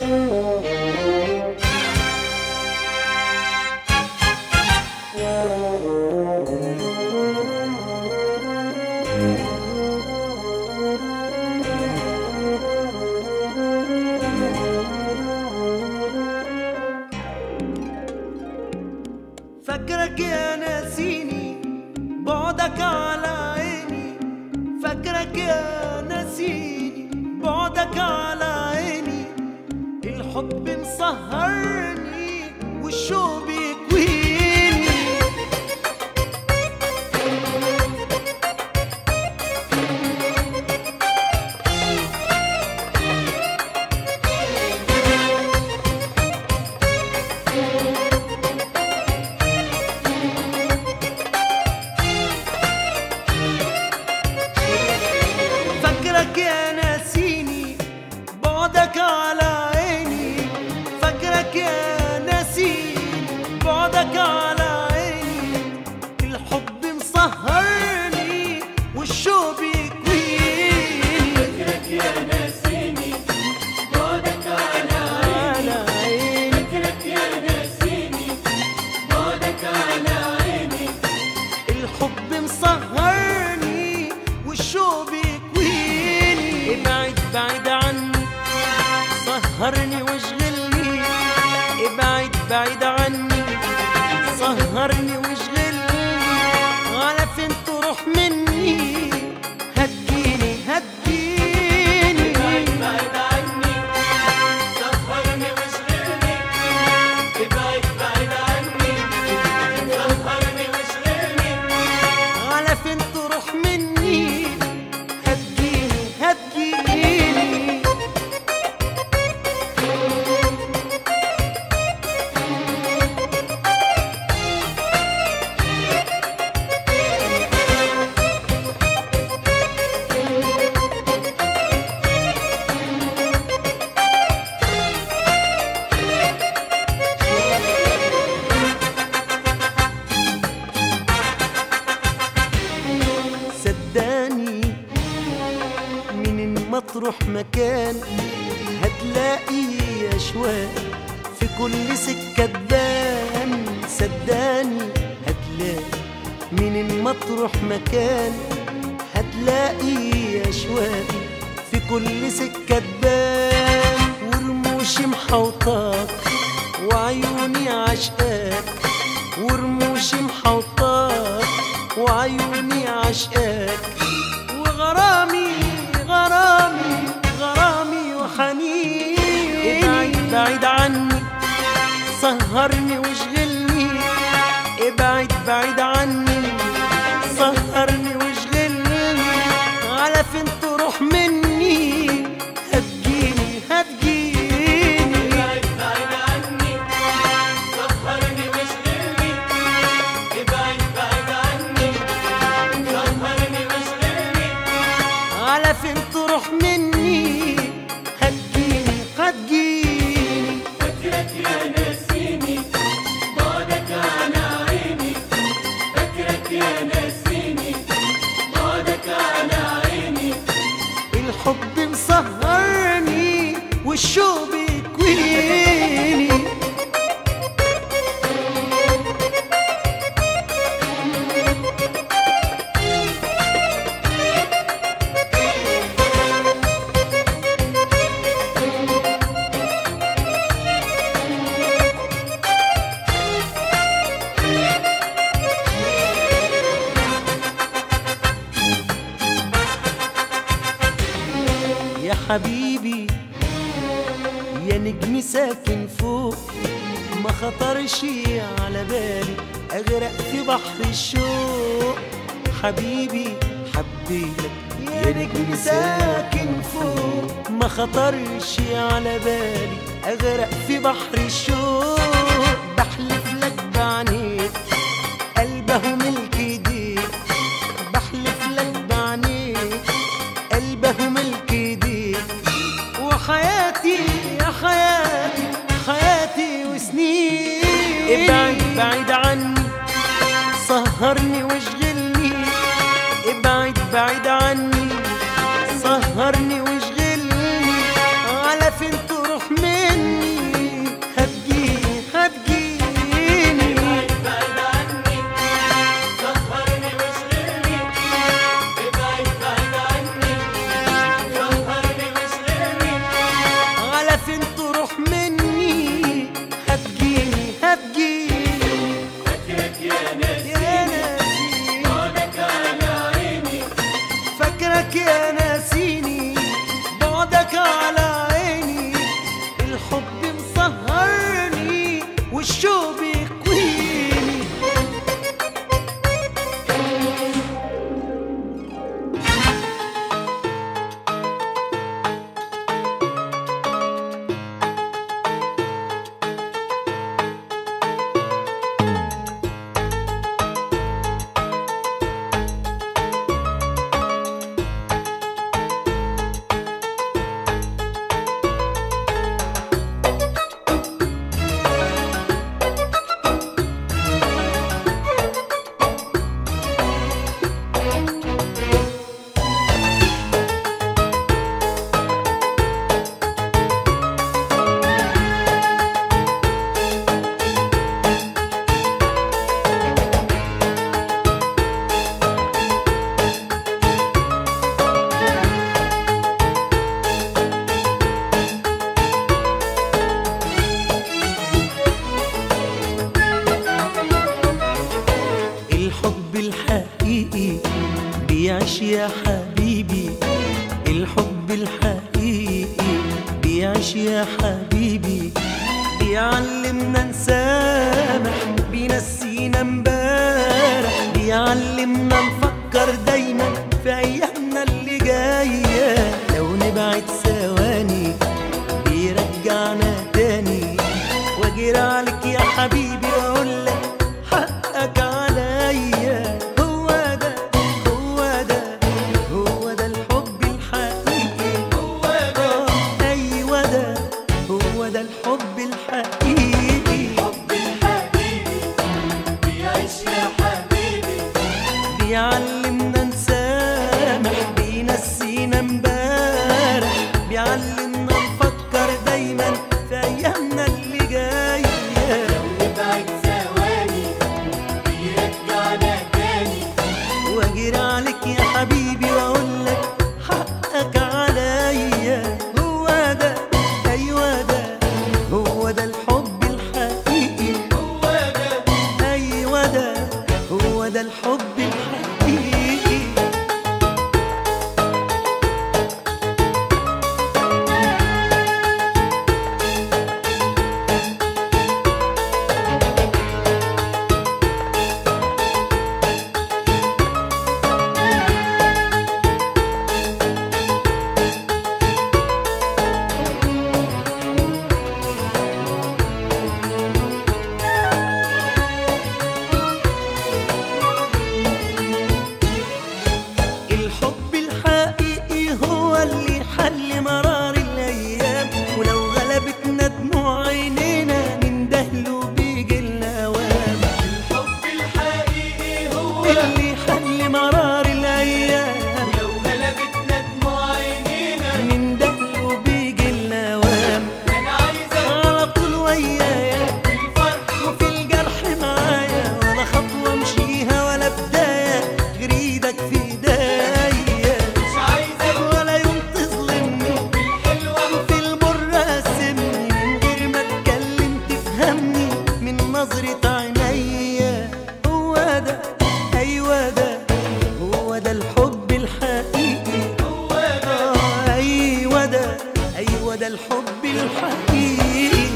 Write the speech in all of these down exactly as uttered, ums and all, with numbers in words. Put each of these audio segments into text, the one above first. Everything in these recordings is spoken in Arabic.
فاكرك يا ناسيني بعدك على عيني، فاكرك يا ناسيني بعدك على عيني، الحب مسهرني والشوق بيكويني. فاكرك يا ناسيني بعدك على عيني، فاكرك يا ناسيني بعدك على عيني، الحب مسهرني والشوق بيكويني. فاكرك يا ناسيني بعدك على عيني، فاكرك يا ناسيني بعدك على عيني، الحب مسهرني والشوق بيكويني. ابعد بعيد عني سهرني واشغلني، ابعد بعيد عني سهرني واشغلني، على فين تروح مني هتجيني هتجيني. ابعد بعيد عني سهرني واشغلني، ابعد بعيد عني سهرني واشغلني، على فين تروح مني هتجيني هتجيني. صدقني من ما تروح مكان هتلاقي أشواق في كل سكة تبان. صدقني هتلاقي من ما تروح مكان هتلاقي أشواق في كل سكة تبان، ورموشي محوطاك وعيوني عشقاك، ورموشي محوطاك وعيوني عشقاك، وغرامي غرامي غرامي وحنين. ابعد بعيد عني سهرني واشغلني، ابعد بعيد عني سهرني واشغلني، على فين تروح مني هتجيني هتجيني. ابعد بعيد عني سهرني واشغلني، ابعد بعيد عني سهرني واشغلني، على فين تروح مني هتجيني هتجيني. فاكرك يا ناسيني بعدك على عيني، فاكرك يا ناسيني بعدك على عيني، الحب مسهرني والشوق بيكويني. يا حبيبي يا نجم ساكن فوق، ما خطرش على بالي اغرق في بحر الشوق. حبيبي حبيتك يا نجم ساكن فوق، ما خطرش على بالي اغرق في بحر الشوق. بحلف لك بعينيك قلبه ملك ايديك، بحلف لك بعينيك قلبه ملك ايديك، وحياتي يا حياتي حياتي وسنين. ابعد بعيد عني سهرني واشغلني، ابعد بعيد عني سهرني واشغلني، على فين تروح مني فين تروح مني، هتجيني هتجيني. فاكرك يا ناسيني يا ناسيني بعدك على عيني، فاكرك يا ناسيني بعدك على عيني. الحب مسهرني والشوق بيكويني. الحب الحقيقي بيعيش يا حبيبي، الحب الحقيقي بيعيش يا حبيبي. بيعلمنا نسامح، بينسينا امبارح، بيعلمنا نفكر دايما في ايامنا اللي جايه. لو نبعد ثواني بيرجعنا تاني، واجري عليك يا حبيبي واقول لك حقك عليا. هو ده هو ده هو ده الحب الحقيقي. هو ده آه، ايوه ده هو ده الحب الحقيقي. الحب الحقيقي بيعيش يا حبيبي، بيعلمنا نسامح، بينسينا امبارح، بيعلمنا نفكر دايما في ايامنا اللي جايه. نبعد ثواني بيرجعنا تاني، واجري عليك يا حبيبي واقول لك حقك عليا. هو ده ايوه ده هو ده الحب الحقيقي. هو ده ايوه ده هو ده الحب الحقيقي. الحب الحقيقي هو اللي حل مرار الايام، ولو غلبتنا دموع عينينا نندهله بيجيلنا اوام. الحب الحقيقي هو اللي حل مرار الايام، لو غلبتنا دموع عينينا، نندهله بيجيلنا اوام. انا عايزك على طول ويايا في الفرح وفي الجرح معايا، ولا خطوه امشيها ولا بدايه غير ايدك في ايديا. مش عايزك ولا يوم تظلمني في الحلوة وفي المر قسمني، من غير ما اتكلم تفهمني من نظرة عينيا. هو ده ايوه ده هو ده الحب الحقيقي. هو ده آه، ايوه ده ايوه ده الحب الحقيقي.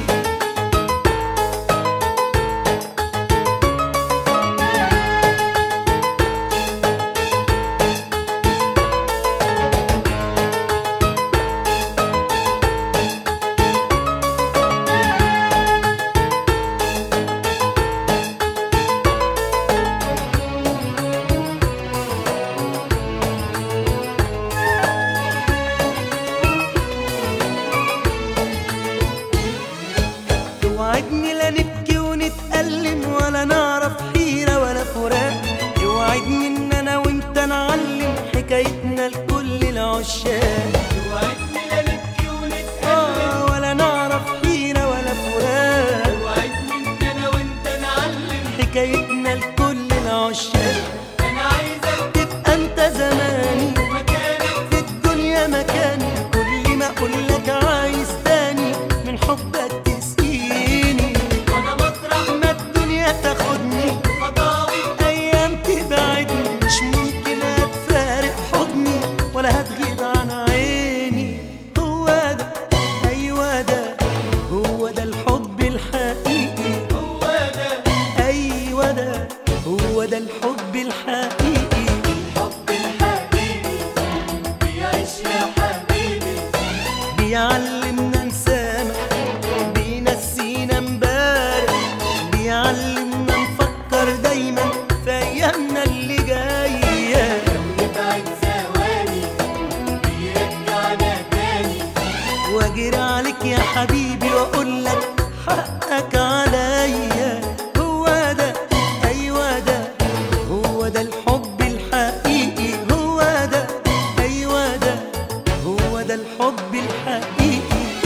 حبك تسقيني، وانا مطرح ما الدنيا تاخدني خطاوي ايام تبعدني، مش ممكن هتفارق حضني ولا هتغيب عن عيني. هو ده ايوه ده هو ده الحب الحقيقي، هو ده ايوه ده هو ده الحب الحقيقي. الحب الحقيقي بيعيش يا حبيبي، بيعلمنا نسامح، بينسينا امبارح، بيعلمنا نفكر دايما في ايامنا اللي جايه. يبعد ثواني بيرجعنا تاني، واجري عليك يا حبيبي واقول لك حقك عليا. هو ده ايوه ده هو ده الحب الحقيقي، هو ده ايوه ده هو ده الحب الحقيقي.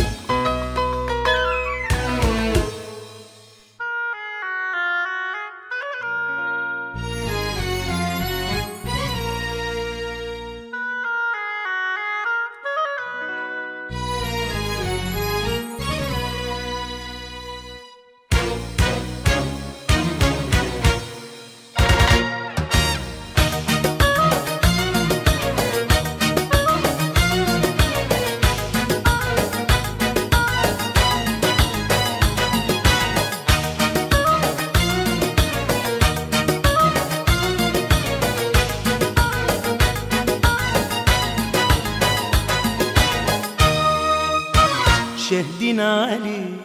شاهدين عليه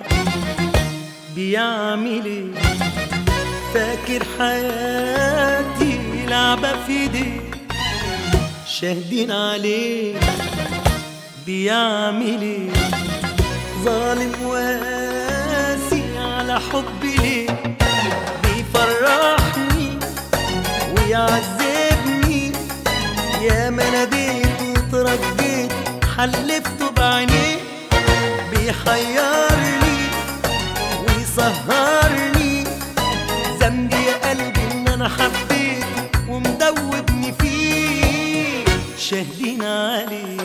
بيعمل ايه، فاكر حياتي لعبة في ايديه. شاهدين عليه بيعمل ايه، ظالم واسي على حبي ليه، بيفرحني ويعذبني. يا ما ناديت وترجيت حلفته بعينيه، بيحيرني ويسهرني. ذنبي يا قلبي ان انا حبيته ومدوبني فيه. شاهدين عليه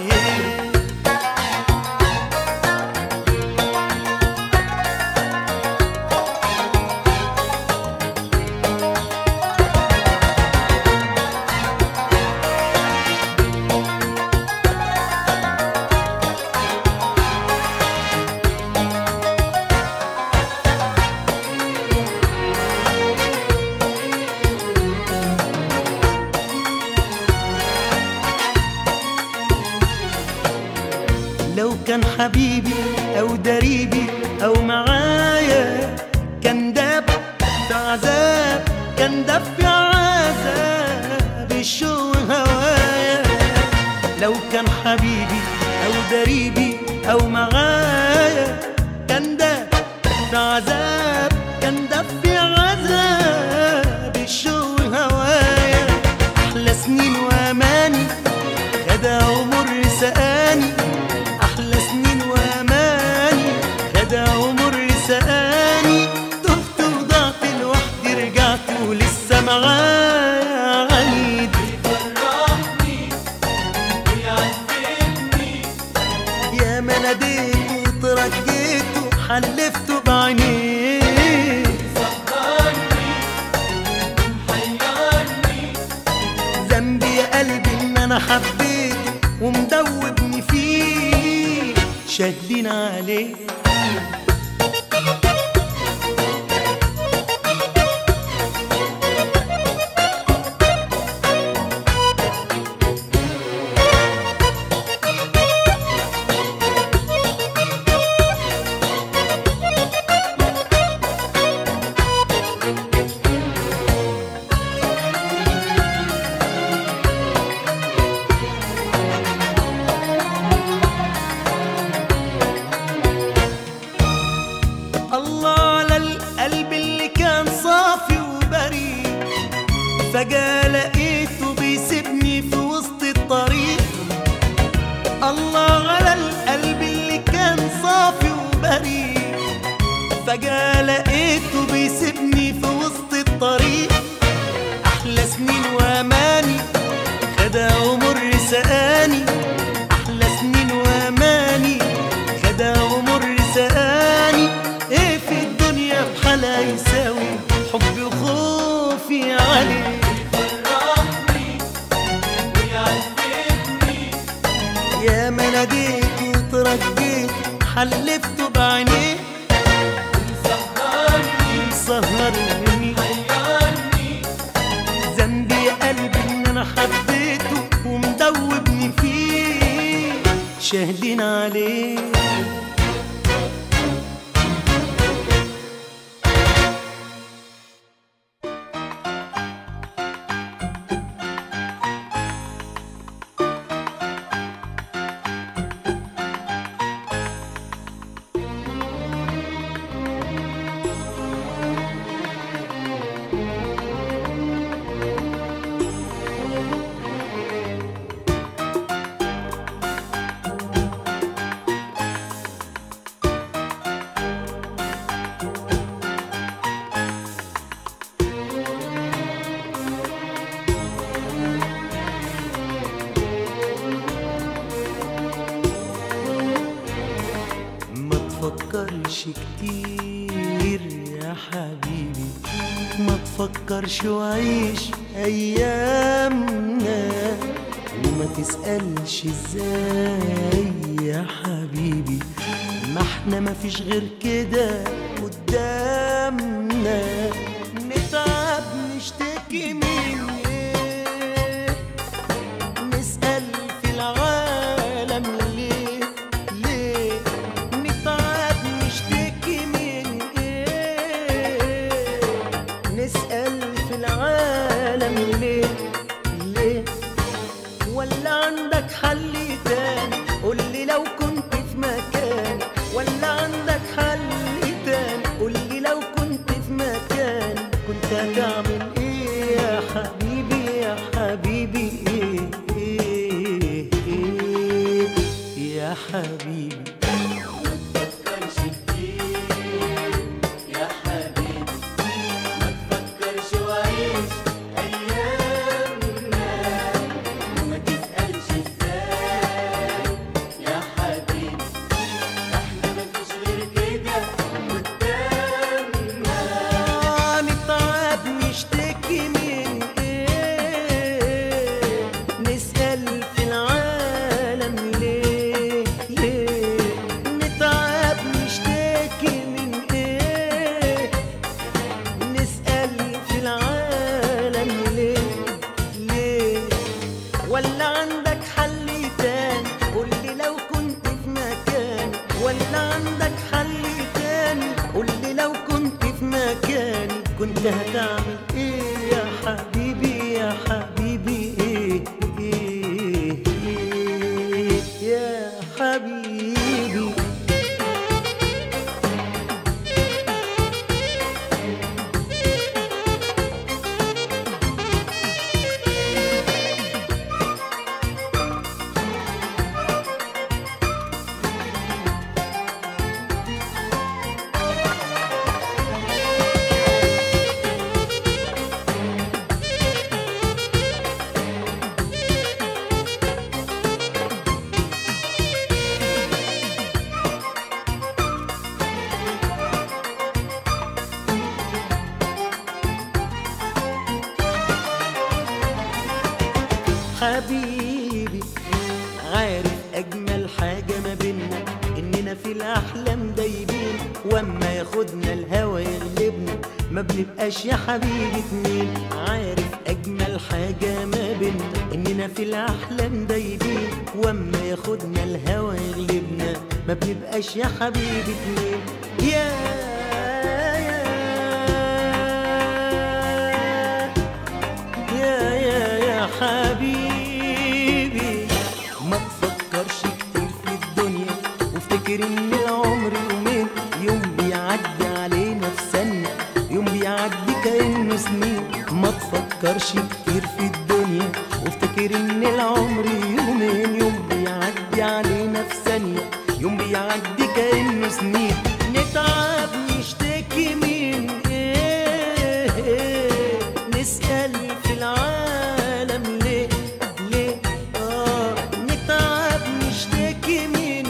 لو كان حبيبي أو دريبي أو معايا، كان داب في عذاب، كان داب في عذاب الشوق هوايا. لو كان حبيبي أو دريبي أو معايا، كان داب في عذاب، كان داب في عذاب الشوق هوايا. أحلى سنين وأماني خدها ومر سقاني، أحلى سنين وأماني خدها ومر سقاني. تهت وضعت لوحدي رجعت ولسه معايا عنيد. بيفرحني ويعذبني، يا ما ناديت وترجيت وحلفته بعينيه. سهرني ومحيرني، ذنبي يا قلبي إن أنا حبيته ومدوبني فيه. شاهدين عليه فجأة لقيته بيسيبني في وسط الطريق. الله على القلب اللي كان صافي وبريء، فجأة لقيته بيسيبني في وسط الطريق. أحلى سنين وأماني خدها ومر سقاني، أحلى سنين وأماني خدها ومر سقاني. ناديت وترجيت حلفته بعينيه مسهرني مسهرني حيرني ذنبي يا قلبي ان انا حبيته ومدوبني فيه شاهدين عليه. تفكرش كتير يا حبيبي، ما تفكرش وعيش ايامنا، وما تسألش ازاي يا حبيبي، ما احنا مفيش غير كده قدامنا. نتعب نشتكي من ايه، نسأل في العالم ليه ليه، نتعب نشتكي من ايه، نسأل في العالم ليه ليه. ولا عندك حل تاني قولي لو كنت في مكاني، ولا عندك حل تاني قولي لو كنت في مكاني، كنت هتعمل ايه يا حبيبي يا حبيبي ايه ايه ايه يا حبيبي. متفكرش كتير يا حبيبي، متفكرش وعيش أيامنا، وما تسألش ازاي يا حبيبي، احنا مفيش غير كده قدامنا. نتعب نشتكي من ايه، نسأل في العالم ليه ليه، نتعب نشتكي من ايه، نسأل في العالم ليه ليه. ولا عندك حل تاني قولي لو كنت في مكاني، ولا عندك حل تاني قولي لو كنت في مكاني، كنت هتعمل ايه يا حبيبي يا حبيبي ايه ايه ايه يا حبيبي. حبيبي عارف أجمل حاجة ما بينا إننا في الأحلام دايبين، وأما ياخدنا الهوى يغلبنا ما بنبقاش يا حبيبي اتنين. عارف أجمل حاجة ما بينا إننا في الأحلام دايبين، وأما ياخدنا الهوى يغلبنا ما بنبقاش يا حبيبي اتنين. يا يا يا يا حبيبي، ما تفكرش كتير في الدنيا وافتكر ان العمر يومين، يوم بيعدي علينا في ثانية، يوم بيعدي كأنه سنين. ما تفكرش كتير في الدنيا وافتكر ان العمر يومين، يوم بيعدي علينا في ثانية، يوم بيعدي كأنه سنين. نتعب نشتكي من ايه، نسأل في العالم ليه ليه. آه نتعب نشتكي من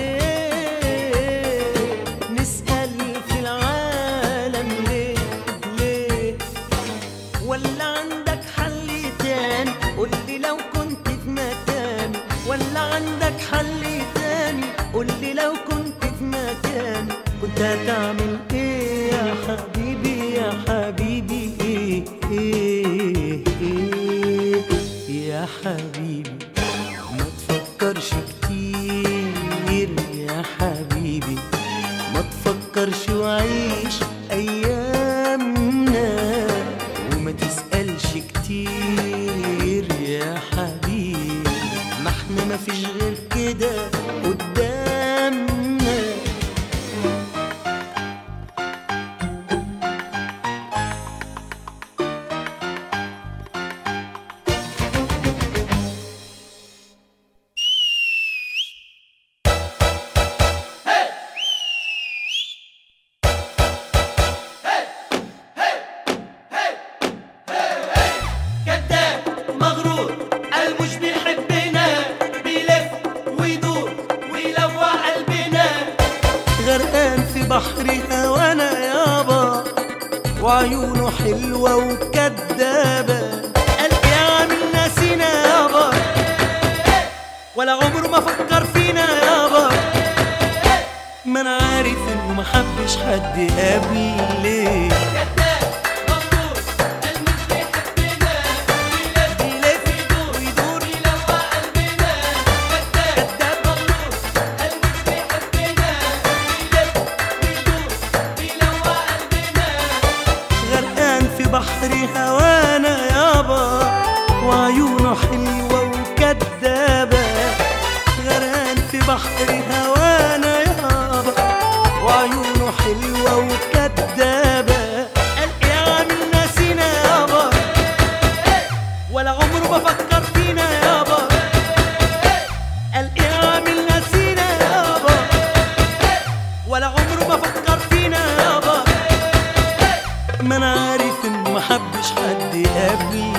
ايه، نسأل في العالم ليه ليه. ولا عندك حل تاني قولي لو كنت في مكاني، ولا عندك حل انت تعمل ايه يا حبيبي يا حبيبي؟ ايه ايه ايه يا حبيبي؟ ما تفكرش كتير يا حبيبي، ما تفكرش وعيش ايامنا، وما تسألش كتير يا حبيبي، ما احنا مفيش غير كده قدامنا. كذاب مغرور قال مش بيحبنا، بيلف ويدور ويلوع قلبنا. غرقان في بحر هوانا يابا، وعيونه حلوة وكدابة، قلبي عامل ناسينا يابا، ولا عمره ما فكر فينا يابا. ما انا عارف انه ما حبش حد قبلي. كذاب مغرور قال مش بيحبنا، بيلف ويدور ويدور ويلوع قلبنا. كذاب مغرور قال مش بيحبنا، بيلف ويدور ويلوع قلبنا. غرقان في بحر هوانا يابا، وعيونه حلوة وكدابة، غرقان في بحر هوانا يابا، وعيونه حلوة وكدابة، قلبي عامل ناسينا يابا، ولا عمره ما فكر فينا يابا، قلبي عامل ناسينا يابا، ولا عمره ما فكر فينا يابا. ما انا عارف انه ما حبش حد قبلي.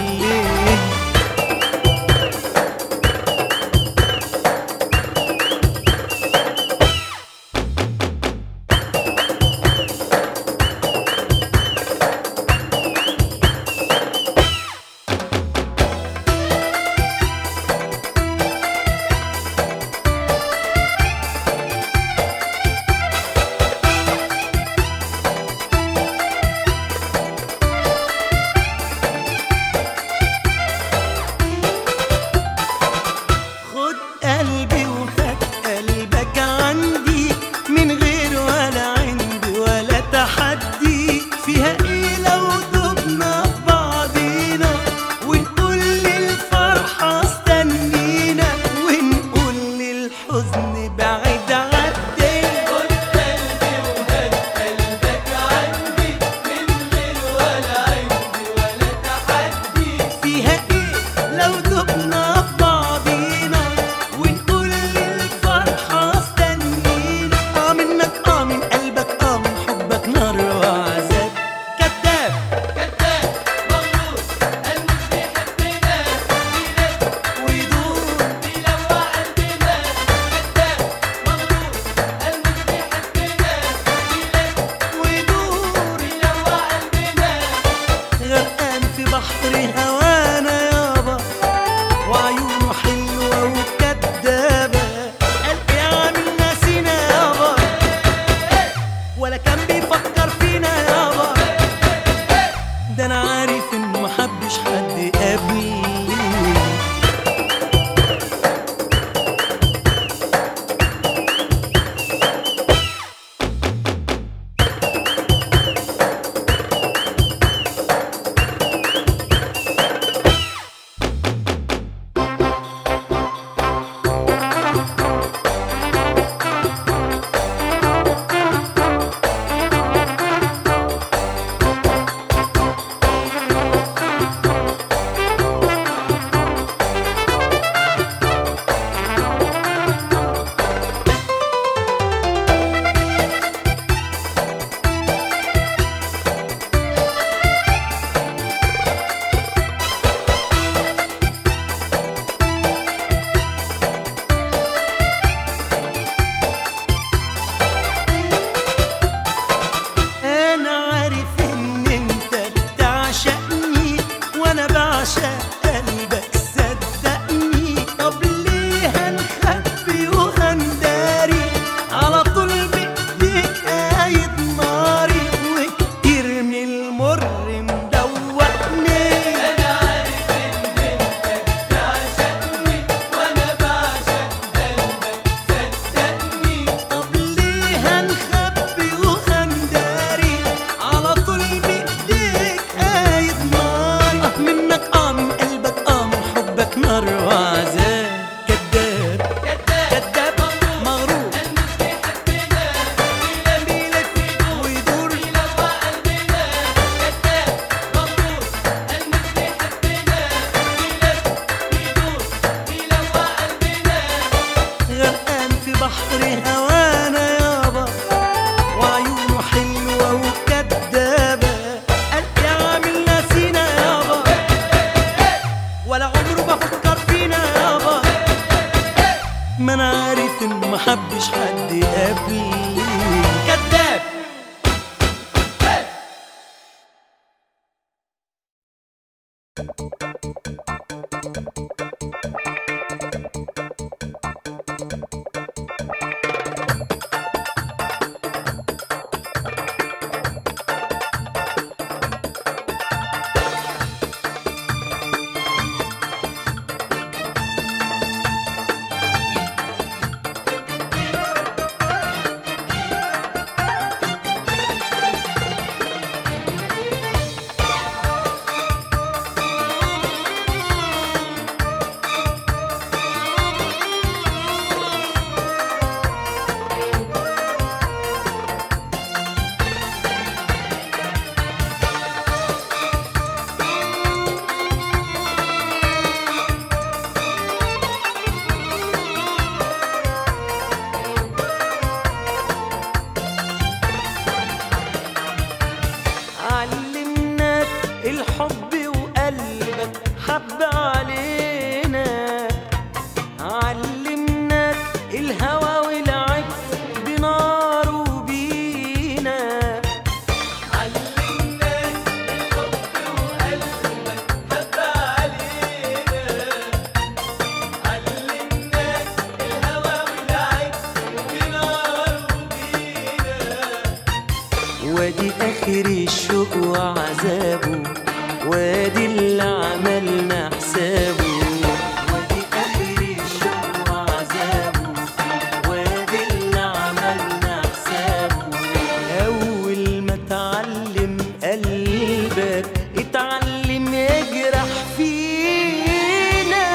وادي اخر الشوق وعذابه، وادي اللي عملنا حسابه. وادي اخر الشوق وعذابه، وادي اللي عملنا حسابه. اول ما اتعلم قلبك اتعلم يجرح فينا.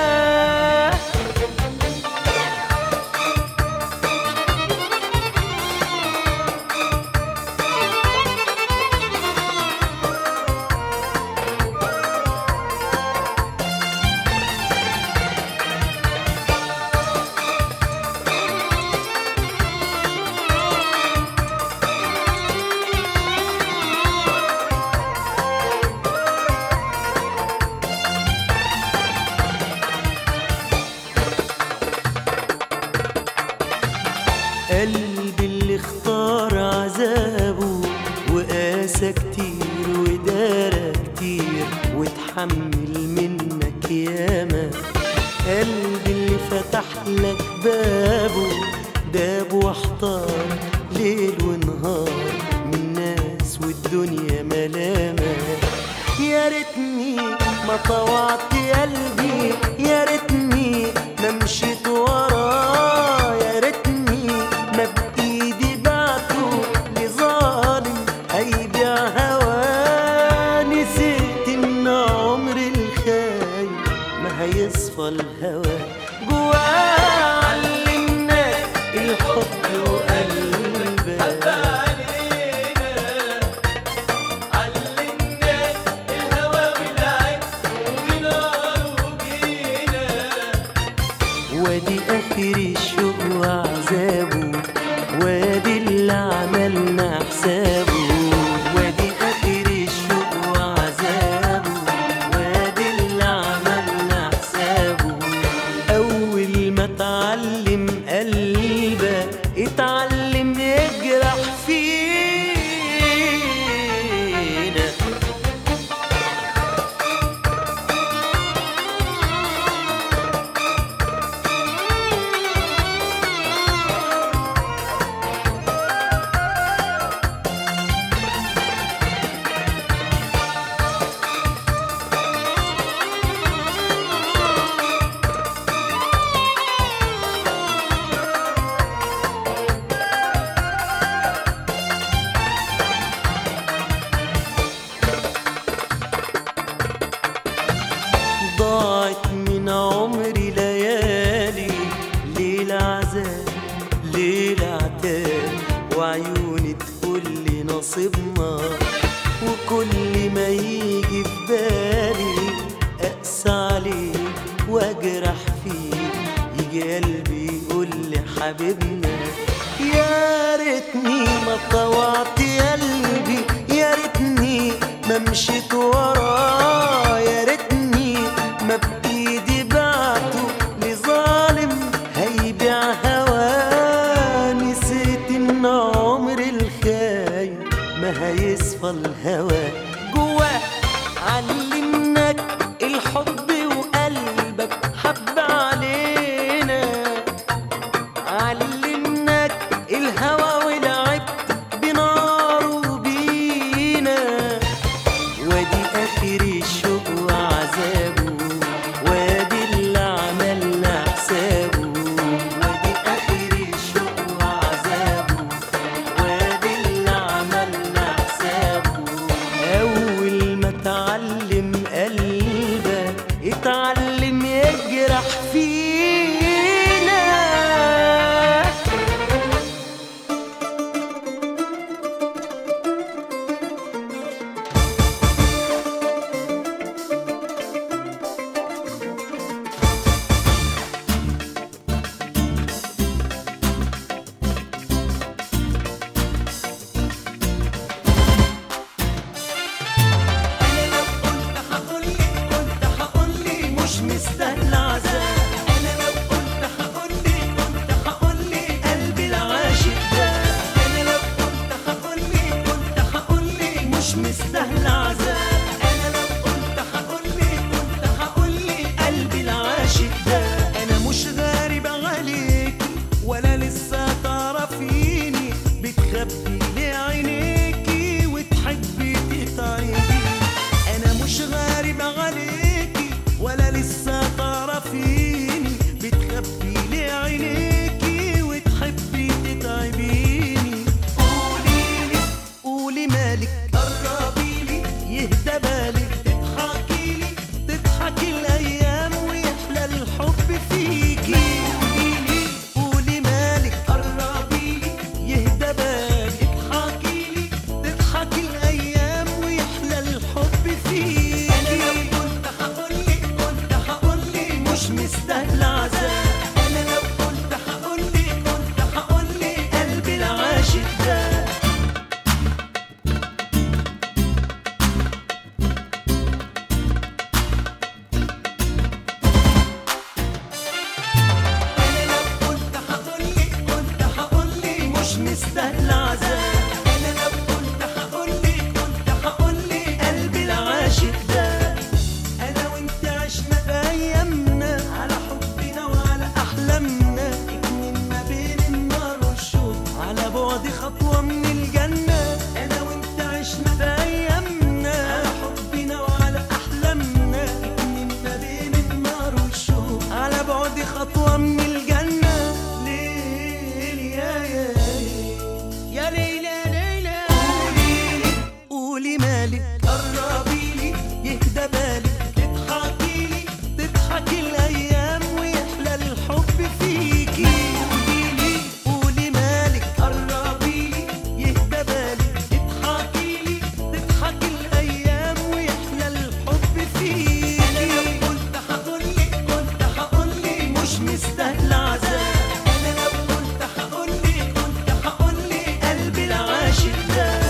قلبي اللي اختار عذابه وقاسى كتير ودارى كتير واتحمل منك ياما. قلبي اللي فتح لك بابه داب واحتار ليل ونهار من ناس والدنيا ملامة. يا ريتني ما طوعت قلبي، يا ريتني ما مشيت وراه، يا ريتني ما بإيدي بعته لظالم هيبيع هواه. نسيت إن عمر الخاين ما هيصفى الهوى جواه. علمناك الحب وقلبك وادي اخر الشوق وعذابه، وادي اللي عملنا حسابه. وادي اخر الشوق وعذابه، وادي اللي عملنا حسابه. اول ما اتعلم قلبك اتعلم يجرح فينا. ضاعت من عمري ليالي، ليل عذاب ليل عتاب، وعيوني تقول لي نصيبنا. وكل ما يجي في بالي اقسى عليه واجرح فيه، يجي قلبي يقول لي حبيبنا. يا ريتني ما طوعت قلبي، يا ريتني ما مشيت وراه، يا ريتني ما بإيدي بعته لظالم هيبيع هواه. نسيت إن عمر الخاين ما هيصفى الهوى جواه. علمناك الحب وقلبك حب علينا، علمناك الهوى ولعبت بنار وبينا. وادي اخر الشوق وعذابه، وادي اللي عملنا حسابه. وادي اخر الشوق وعذابه، وادي اللي عملنا حسابه. اول ما اتعلم قلبك اتعلم يجرح فينا. مستاهل عذاب. انا لو قلت هقولي كنت هقولي قلبي العاشق ده. انا لو قلت هقولي كنت هقولي مش مستاهل عذاب. انا لو قلت هقولي كنت هقولي قلبي العاشق ده. انا مش غريب عليكي ولا لسه تعرفيني، بتخبي لي عينيكي مستاهلة عذاب. أنا لو كنت هقولك كنت هقولك قلبي العاشق ده. أنا وأنت عشنا في أيامنا على حبنا وعلى أحلامنا، اتنين ما بين النار والشوق على بعد خطوة من الجنة. أنا وأنت عشنا في أيامنا على حبنا وعلى أحلامنا، اتنين ما بين النار والشوق على بعد خطوة من الجنة. ليل يا يا يا ليلى ليلى، قوليلي قولي مالك، قربيلي يهدى بالك، تضحكيلي تضحكي الأيام ويحلى الحب فيكي. قوليلي قولي مالك، قربيلي يهدى بالك، تضحكيلي تضحكي الأيام ويحلى الحب فيكي. أنا لو كنت هقولك كنت هقولك مش مستاهلة عذاب. أنا لو كنت هقولك كنت هقولك قلبي العاشق ده.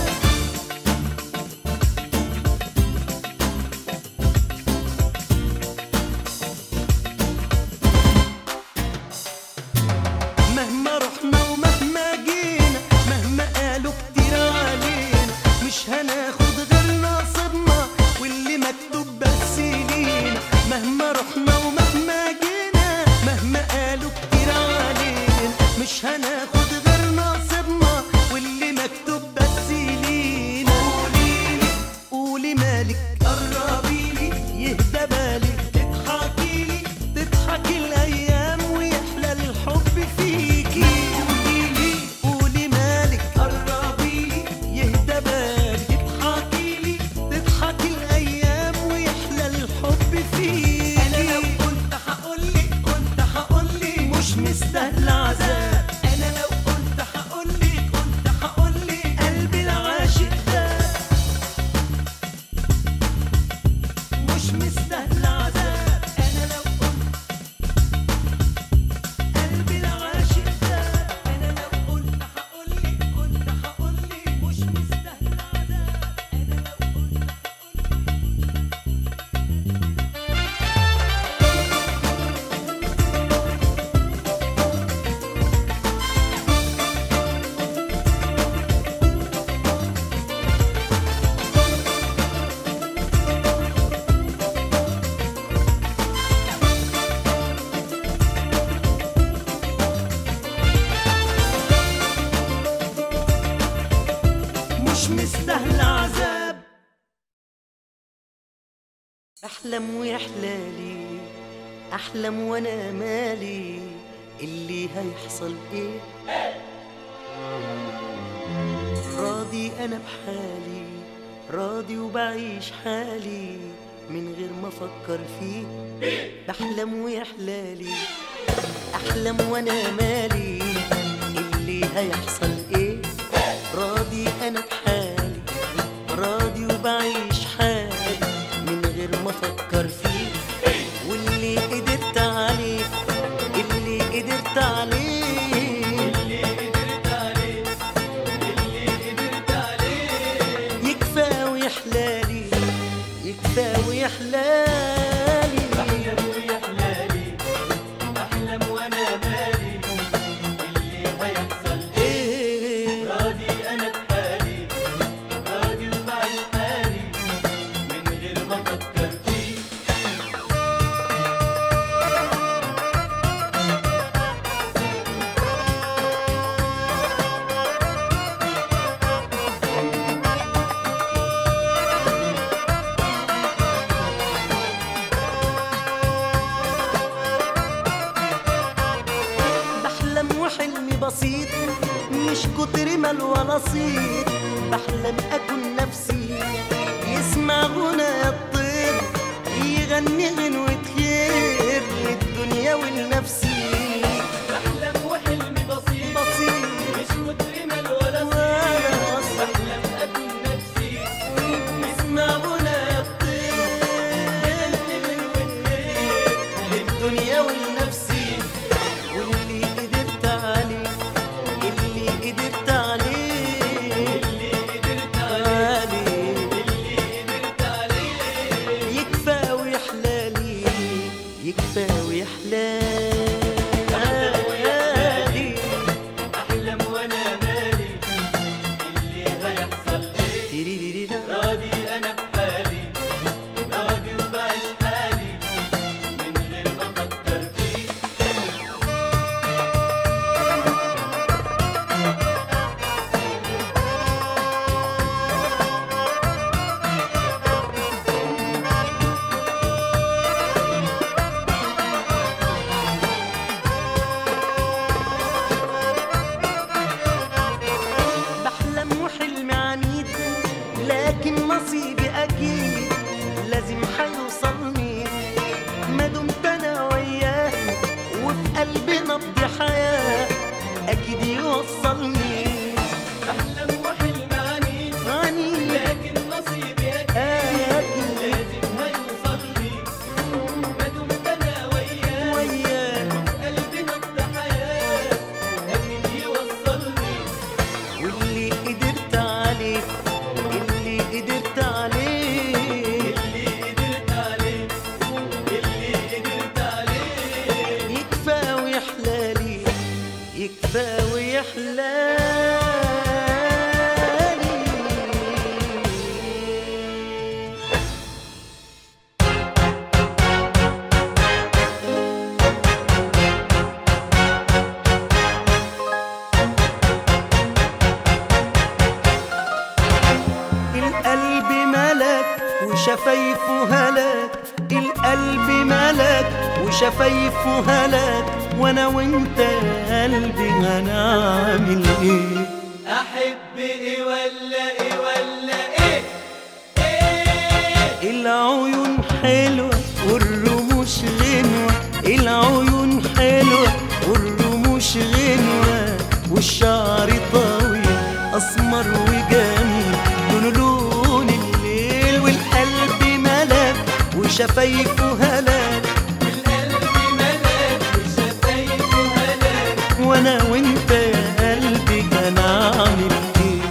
مهما رحنا ومهما جينا، مهما قالوا كتير علينا، مش هناخد غير نصيبنا واللي مكتوب بس لينا. مهما رحنا ومهما جينا، مهما قالوا كتير علينا، مش هناخد غير نصيبنا واللي مكتوب بس لينا. قوليلي قولي مالك، قربيلي يهدى بالك، تضحكيلي تضحكي الأيام ويحلى الحب فيكي. قوليلي قولي مالك، قربيلي يهدى بالك، تضحكيلي تضحكي الأيام ويحلى الحب فيكي. أنا لو كنت هقولك كنت هقولك مش مستاهلة عذاب. أنا لو كنت هقولك كنت هقولك قلبي العاشق ده. مش مستاهلة عذاب. أنا لو كنت قلبي العاشق ده. أنا لو كنت هقولك كنت هقولك مش مستاهلة عذاب. أنا لو كنت مش مستاهلة عذاب. أحلم ويحلالي أحلم وأنا مالي اللي هيحصل إيه. راضي أنا بحالي راضي وبعيش حالي من غير ما أفكر فيه. بحلم ويحلالي أحلم وأنا مالي اللي هيحصل إيه. راضي أنا بحالي راضي وبعيش حالي من غير ما أفكر فيه. واللي قدرت عليه اللي قدرت عليه اللي قدرت عليه اللي قدرت عليه يكفى ويحلالي يكفى ويحلالي. بحلم ويحلالي بحلم وانا مالي اللي هيحصل إيه راضي انا بحالي راضي وبعيش حالي من غير ما افكر فيه. بحلم وحلمي بسيط مش كتر مال ولا صيت. بحلم أكون نفسي يسمع غنى الطير يغني غنوة خير للدنيا ولنفسي. بحلم وحلمي بسيط بسيط مش كتر مال ولا ولا صيت. صيت. بحلم اكون نفسي يسمع غنى الطير للدنيا ولنفسي. واللي قدرت عليه اللي قدرت عليه اللي قدرت عليه اللي قدرت عليه يكفى ويحلالي يكفى ويحلالي. اللي قدرت عليه اللي قدرت عليه اللي قدرت عليه اللي قدرت عليه يكفى ويحلالي يكفى ويحلالي. القلب ملك وشفايفه هلاك القلب ملك وشفايفه هلاك وانا وانت يا قلبي هنعمل ايه؟ احب ايه ولا ايه ولا ايه؟ ايه العيون حلوة والرموش غنوة العيون حلوة والرموش غنوة والشعر طويل اسمر وجميل لونه لون الليل والقلب ملك وشفايفه هلاك القلب ملاك وشفايفه هلاك وانا وانت يا قلبي هنعمل ايه؟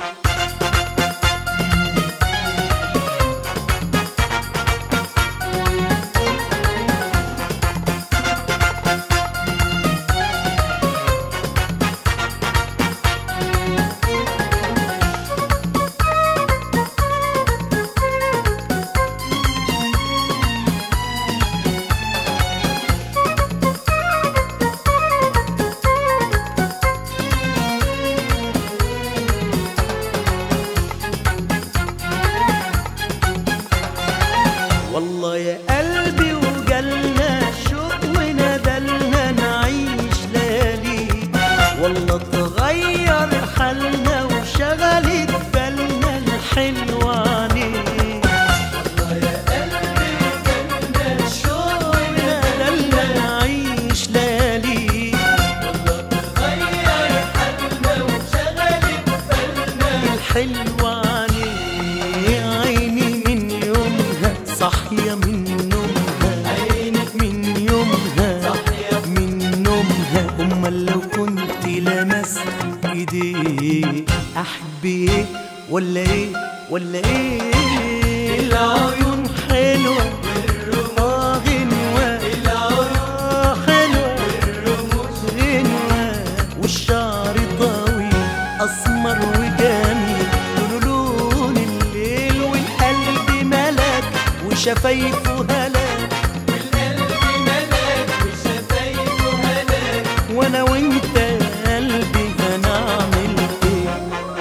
والله يا قلبي وجالنا شوق وندلنا نعيش ليالي والله تغير حالنا وشغلت بالنا الحلوة عليك والله يا قلبي وجالنا شوق وندلنا نعيش ليالي والله تغير حالنا وشغلت بالنا الحلوة عليك عيني من يومها صاحية من نومها عينك من يومها صاحية من نومها أمال لو كنت لمست إيديه أحب إيه ولا إيه ولا إيه؟ العيون حلوة آه غنوة آه حلوة غنوة والشعر طويل أسمر وجميل لونه لون الليل والقلب ملك وشفايفه هلاك والقلب ملاك وشفايفه هلاك وانا وانت يا قلبي هنعمل ايه؟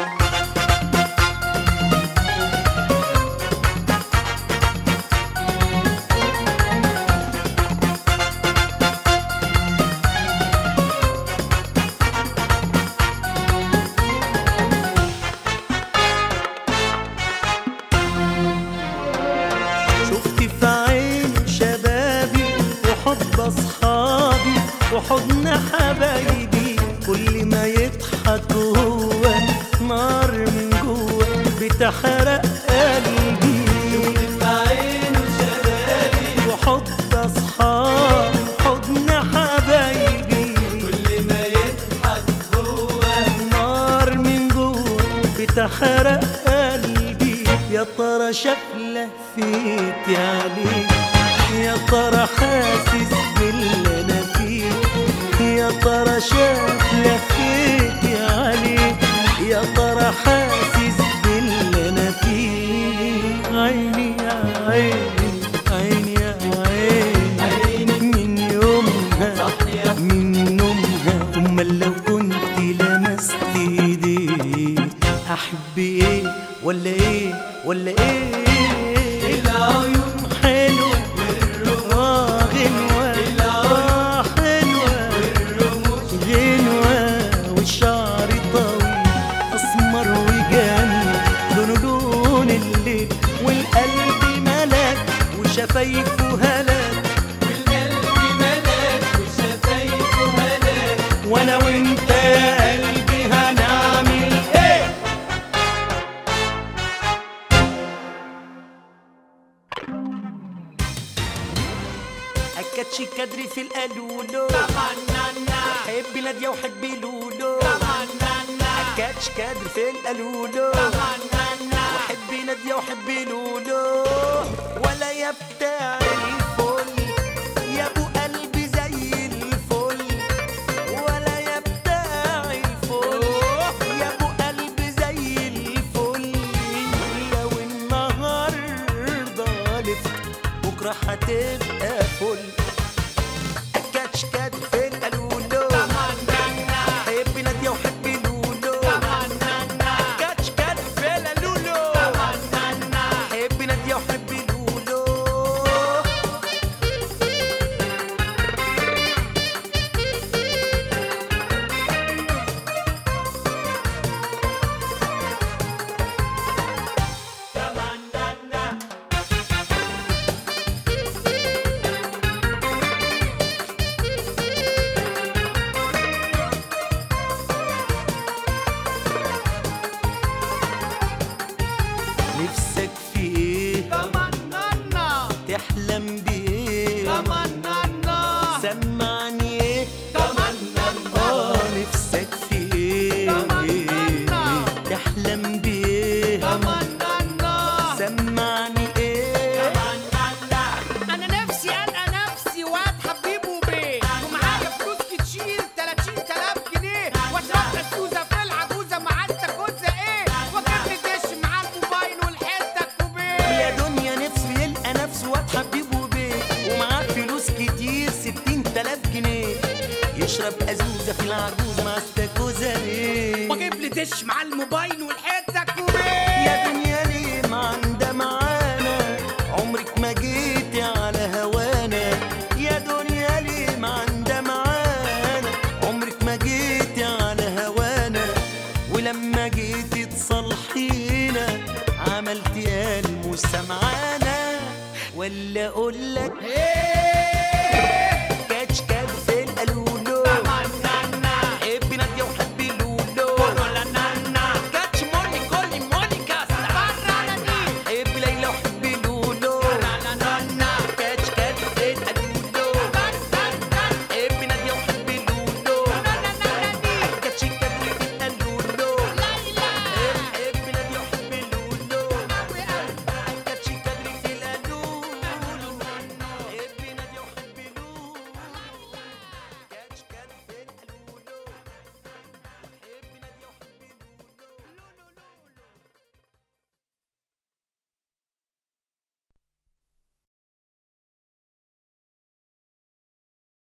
شفت في عين شبابي وحب اصحابي وحضن حبايبي كل ما يضحك هو نار من جوه بتحرق قلبي عينه شبابي وحب اصحابي حضن حبايبي كل ما يضحك هو نار من جوه بتحرق قلبي يا ترى شاف لهفتي عليك يا ترى حاسس باللي انا فيه يا ترى شاف لهفتي عليك يا ترى حاسس باللي انا فيه عيني يا عيني عيني يا عيني عينك من يومها صاحية من نومها امال لو كنت لمست ايديه احب ايه ولا ايه ولا ايه؟ العيون حلوه اه غنوه اه حلوه غنوه والشعر طويل اسمر وجميل لونه لون الليل والقلب ملاك وشفايفه هلاك والقلب ملاك وشفايفه هلاك وانا وانت يا قلبي هنعمل ايه؟ اكدش كدري في القالولو طبعا نانا حبي نادية وحبي لولو طبعا نانا كاتش كادر في القالولو، وحبي نادية وحبي لولو، ولا يا بتاع الفل يا ابو قلبي زي الفل، ولا يا بتاع الفل يا ابو قلبي زي الفل. لو النهارده لفت بكره هتبقى فل. كاتش كادر في القالولو، حبي نادية وحبي لولو، كاتش كادر في القالولو، حبي نادية وحبي لولو. نفسك في ايه؟ تمنانا تحلم بايه؟ تمنانا سمعني ايه؟ تمنانا اه نفسك في ايه؟ تمنانا تحلم بايه؟ تمنانا سمعني ايه؟ انا نفسي القى نفسي واد حبيب وبيه، ومعايا فلوس كتير تلاتين تلاف جنيه، واشرب السوزه في العجوزه مع التكوزه ايه، واجيب لي دش مع الموبايل والحته كوبيه. يا دنيا نفسه يلقى نفسه واد حبيب وبيه، ومعاه فلوس كتير ستين تلاف جنيه، يشرب ازوزه في العجوزه مع استاكوزه ليه؟ واجيب لي دش مع الموبايل والحته كوبيه. يا دنيا ليه ما عندها معانا، عمرك ما جيتي على هوانا. يا دنيا ليه ما عندها معانا، عمرك ما جيتي على هوانا. ولما جيتي تصالحينا عملتي قلب وسمعانا، ولا اقول لك إيه